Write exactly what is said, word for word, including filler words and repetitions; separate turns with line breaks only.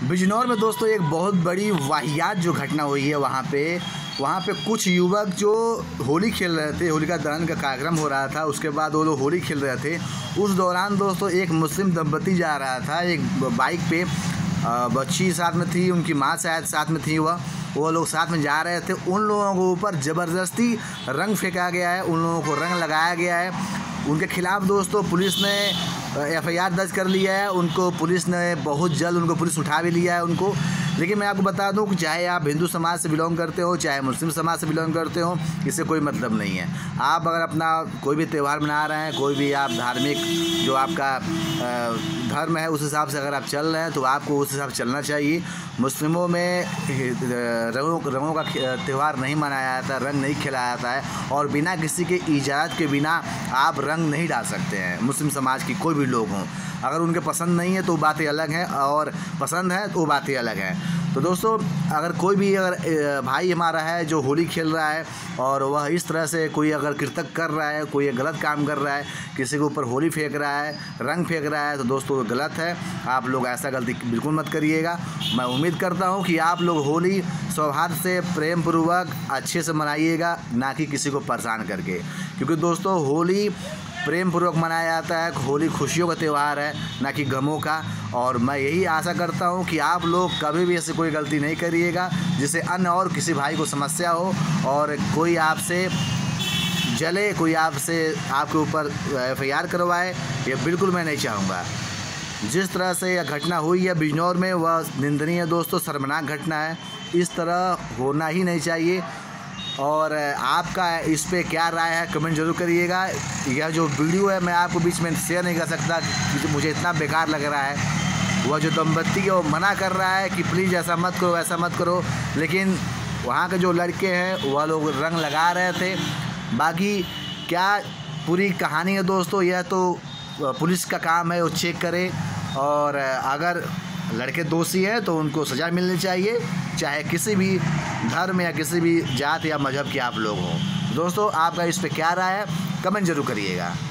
बिजनौर में दोस्तों एक बहुत बड़ी वाहियात जो घटना हुई है वहाँ पे वहाँ पे कुछ युवक जो होली खेल रहे थे, होलिका दहन का कार्यक्रम हो रहा था, उसके बाद वो लोग होली खेल रहे थे। उस दौरान दोस्तों एक मुस्लिम दंपति जा रहा था एक बाइक पे, बच्ची साथ में थी, उनकी माँ शायद साथ में थी, वह वो लोग साथ में जा रहे थे। उन लोगों के ऊपर ज़बरदस्ती रंग फेंका गया है, उन लोगों को रंग लगाया गया है। उनके खिलाफ़ दोस्तों पुलिस ने एफ आई आर दर्ज कर लिया है। उनको पुलिस ने बहुत जल्द उनको पुलिस उठा भी लिया है उनको। लेकिन मैं आपको बता दूं कि चाहे आप हिंदू समाज से बिलोंग करते हो, चाहे मुस्लिम समाज से बिलोंग करते हो, इससे कोई मतलब नहीं है। आप अगर अपना कोई भी त्यौहार मना रहे हैं, कोई भी आप धार्मिक जो आपका धर्म है उस हिसाब से अगर आप चल रहे हैं तो आपको उस हिसाब से चलना चाहिए। मुस्लिमों में रंगों रंगों का त्यौहार नहीं मनाया जाता, रंग नहीं खिलाया जाता है, और बिना किसी के इजाज़त के बिना आप रंग नहीं डाल सकते हैं। मुस्लिम समाज की कोई भी लोग हों, अगर उनके पसंद नहीं है तो बातें अलग हैं, और पसंद है तो बातें अलग हैं। तो दोस्तों अगर कोई भी अगर भाई हमारा है जो होली खेल रहा है और वह इस तरह से कोई अगर कृतक कर रहा है, कोई गलत काम कर रहा है, किसी के ऊपर होली फेंक रहा है, रंग फेंक रहा है, तो दोस्तों गलत है। आप लोग ऐसा गलती बिल्कुल मत करिएगा। मैं उम्मीद करता हूँ कि आप लोग होली सौहार्द से, प्रेम पूर्वक, अच्छे से मनाइएगा, ना कि किसी को परेशान करके, क्योंकि दोस्तों होली प्रेम पूर्वक मनाया जाता है। होली खुशियों का त्यौहार है, ना कि गमों का। और मैं यही आशा करता हूं कि आप लोग कभी भी ऐसी कोई गलती नहीं करिएगा जिससे अन्य और किसी भाई को समस्या हो, और कोई आपसे जले, कोई आपसे आपके ऊपर एफ आई आर करवाए, ये बिल्कुल मैं नहीं चाहूँगा। जिस तरह से यह घटना हुई है बिजनौर में, वह निंदनीय दोस्तों, शर्मनाक घटना है। इस तरह होना ही नहीं चाहिए। और आपका इस पे क्या राय है कमेंट जरूर करिएगा। यह जो वीडियो है मैं आपको बीच में शेयर नहीं कर सकता क्योंकि मुझे इतना बेकार लग रहा है। वह जो दंपति है वो मना कर रहा है कि प्लीज़ ऐसा मत करो, ऐसा मत करो, लेकिन वहाँ के जो लड़के हैं वह लोग रंग लगा रहे थे। बाकी क्या पूरी कहानी है दोस्तों, यह तो पुलिस का काम है, वो चेक करे, और अगर लड़के दोषी हैं तो उनको सज़ा मिलनी चाहिए, चाहे किसी भी धर्म या किसी भी जात या मज़हब के आप लोग हों। दोस्तों आपका इस पे क्या राय है कमेंट जरूर करिएगा।